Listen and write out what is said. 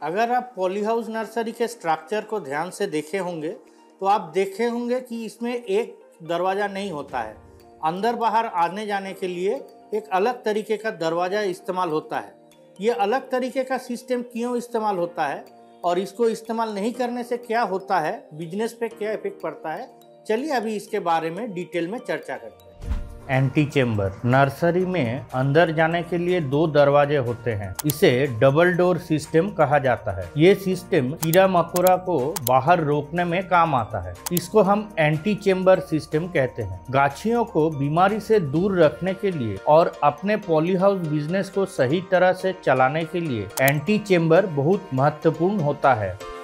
अगर आप polyhouse nursery के स्ट्रक्चर को ध्यान से देखे होंगे तो आप देखे होंगे कि इसमें एक दरवाज़ा नहीं होता है। अंदर बाहर आने जाने के लिए एक अलग तरीके का दरवाज़ा इस्तेमाल होता है। ये अलग तरीके का सिस्टम क्यों इस्तेमाल होता है और इसको इस्तेमाल नहीं करने से क्या होता है, बिजनेस पे क्या इफेक्ट पड़ता है, चलिए अभी इसके बारे में डिटेल में चर्चा करते हैं। एंटी चेम्बर नर्सरी में अंदर जाने के लिए 2 दरवाजे होते हैं। इसे डबल डोर सिस्टम कहा जाता है। ये सिस्टम कीड़ा मकोड़ा को बाहर रोकने में काम आता है। इसको हम एंटी चेम्बर सिस्टम कहते हैं। गाछियों को बीमारी से दूर रखने के लिए और अपने पॉली हाउस बिजनेस को सही तरह से चलाने के लिए एंटी चेम्बर बहुत महत्वपूर्ण होता है।